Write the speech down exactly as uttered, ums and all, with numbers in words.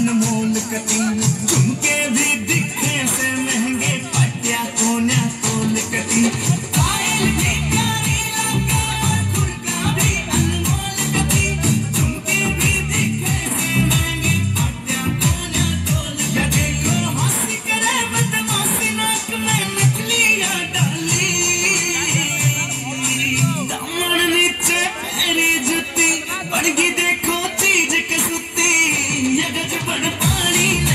अनमोल कटी झुमके भी दिखे से महंगे पट्टिया कोन्या तोल कटी पायल भी प्यारी लगा खुरका भी अनमोल कटी झुमके भी दिखे से महंगे पट्टिया कोन्या तोल कटी देखो हंसी करे बदमाशी नाक में नकलिया डाली दामन नीचे मेरी जुती बढ़ गई देखो चीज के सुती ये गज बड़ पानी